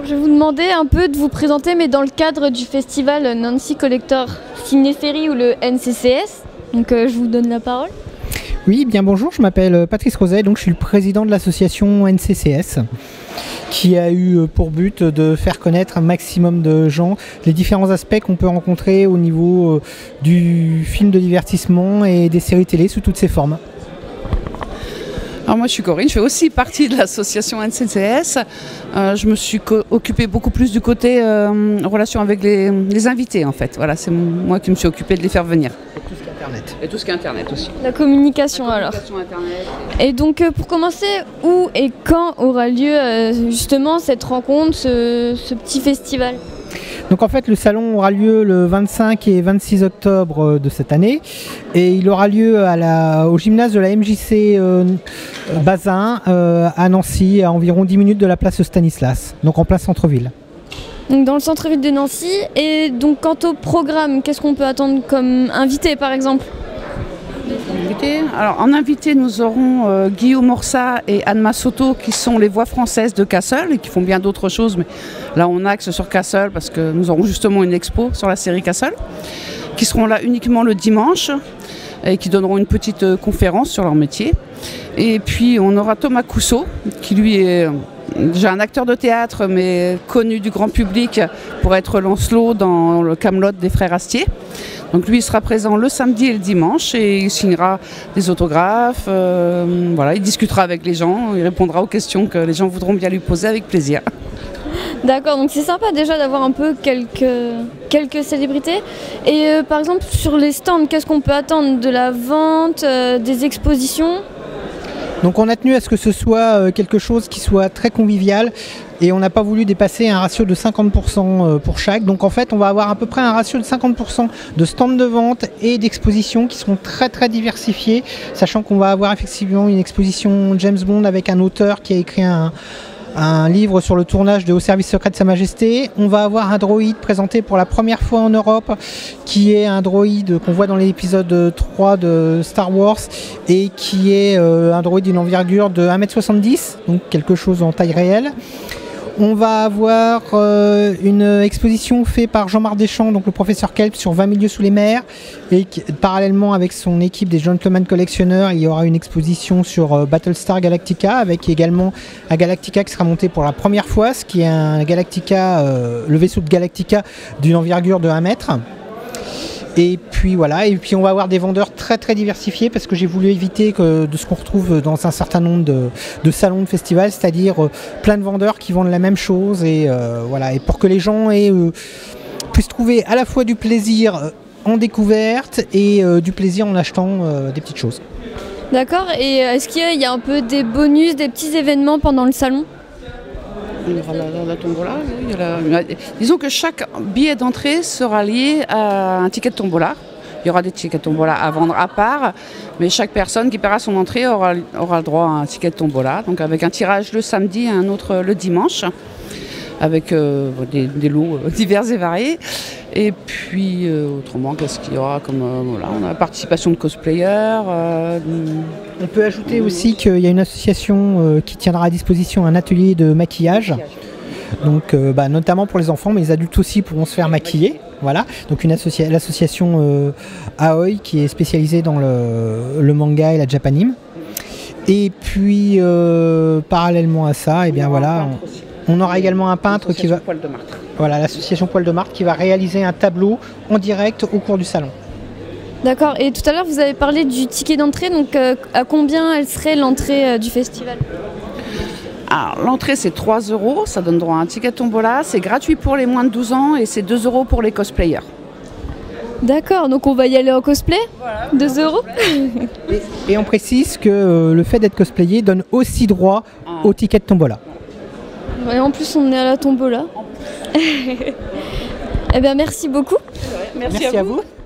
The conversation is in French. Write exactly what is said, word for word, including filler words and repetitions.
Alors je vais vous demander un peu de vous présenter, mais dans le cadre du festival Nancy Collector Ciné-Série ou le N C C S. Donc euh, je vous donne la parole. Oui, bien bonjour, je m'appelle Patrice Roset, donc je suis le président de l'association N C C S, qui a eu pour but de faire connaître un maximum de gens les différents aspects qu'on peut rencontrer au niveau du film de divertissement et des séries télé sous toutes ses formes. Alors moi je suis Corinne, je fais aussi partie de l'association N C C S. Euh, je me suis occupée beaucoup plus du côté euh, relation avec les, les invités en fait. Voilà, c'est moi qui me suis occupée de les faire venir. Et tout ce qui est Internet. Et tout ce qui est Internet aussi. La communication, La alors. communication Internet. Et donc euh, pour commencer, où et quand aura lieu euh, justement cette rencontre, ce, ce petit festival ? Donc en fait le salon aura lieu le vingt-cinq et vingt-six octobre de cette année et il aura lieu à la, au gymnase de la M J C euh, Bazin euh, à Nancy, à environ dix minutes de la place Stanislas, donc en plein centre-ville. Donc dans le centre-ville de Nancy. Et donc quant au programme, qu'est-ce qu'on peut attendre comme invité par exemple ? Alors en invité nous aurons euh, Guillaume Orsat et Anne Massotto qui sont les voix françaises de Castle et qui font bien d'autres choses, mais là on axe sur Castle parce que nous aurons justement une expo sur la série Castle qui seront là uniquement le dimanche et qui donneront une petite euh, conférence sur leur métier. Et puis on aura Thomas Cousseau qui lui est déjà un acteur de théâtre mais connu du grand public pour être Lancelot dans le Camelot des frères Astier. Donc lui il sera présent le samedi et le dimanche et il signera des autographes, euh, voilà, il discutera avec les gens, il répondra aux questions que les gens voudront bien lui poser avec plaisir. D'accord, donc c'est sympa déjà d'avoir un peu quelques, quelques célébrités. Et euh, par exemple sur les stands, qu'est-ce qu'on peut attendre ? De la vente, euh, des expositions ? Donc on a tenu à ce que ce soit quelque chose qui soit très convivial et on n'a pas voulu dépasser un ratio de cinquante pour cent pour chaque. Donc en fait on va avoir à peu près un ratio de cinquante pour cent de stands de vente et d'expositions qui seront très très diversifiés, sachant qu'on va avoir effectivement une exposition James Bond avec un auteur qui a écrit un un livre sur le tournage de Au service secret de Sa Majesté. On va avoir un droïde présenté pour la première fois en Europe, qui est un droïde qu'on voit dans l'épisode trois de Star Wars et qui est euh, un droïde d'une envergure de un mètre soixante-dix, donc quelque chose en taille réelle. On va avoir euh, une exposition faite par Jean-Marc Deschamps, donc le professeur Kelp, sur vingt milieux sous les mers. Et qui, parallèlement avec son équipe des Gentlemen Collectionneurs, il y aura une exposition sur euh, Battlestar Galactica, avec également un Galactica qui sera monté pour la première fois, ce qui est un Galactica, euh, le vaisseau de Galactica d'une envergure de un mètre. Et puis voilà, et puis on va avoir des vendeurs très très diversifiés parce que j'ai voulu éviter que, de ce qu'on retrouve dans un certain nombre de, de salons de festivals, c'est-à-dire euh, plein de vendeurs qui vendent la même chose et euh, voilà, et pour que les gens aient, euh, puissent trouver à la fois du plaisir en découverte et euh, du plaisir en achetant euh, des petites choses. D'accord, et est-ce qu'il y a un peu des bonus, des petits événements pendant le salon ? Il y aura la, la, la tombola, oui, il y a la... Disons que chaque billet d'entrée sera lié à un ticket de tombola. Il y aura des tickets de tombola à vendre à part, mais chaque personne qui paiera son entrée aura, aura le droit à un ticket de tombola. Donc avec un tirage le samedi et un autre le dimanche, avec euh, des, des lots divers et variés. Et puis euh, autrement, qu'est-ce qu'il y aura comme euh, voilà, on a la participation de cosplayers. Euh, on peut ajouter aussi qu'il y a une association euh, qui tiendra à disposition un atelier de maquillage. Donc euh, bah, notamment pour les enfants, mais les adultes aussi pourront se faire maquiller. Voilà, donc une associa l'association euh, Aoi qui est spécialisée dans le, le manga et la japanime. Et puis euh, parallèlement à ça, et eh bien voilà. On, On aura également un peintre qui va, voilà, l'association Poil de Marthe qui va réaliser un tableau en direct au cours du salon. D'accord, et tout à l'heure vous avez parlé du ticket d'entrée, donc euh, à combien elle serait l'entrée euh, du festival ? Alors l'entrée c'est trois euros, ça donne droit à un ticket tombola, c'est gratuit pour les moins de douze ans et c'est deux euros pour les cosplayers. D'accord, donc on va y aller en cosplay, voilà, deux euros. et, et on précise que euh, le fait d'être cosplayé donne aussi droit ah. au ticket de tombola. Et en plus, on est à la tombola. Eh bien, merci beaucoup. Merci, merci à vous. À vous.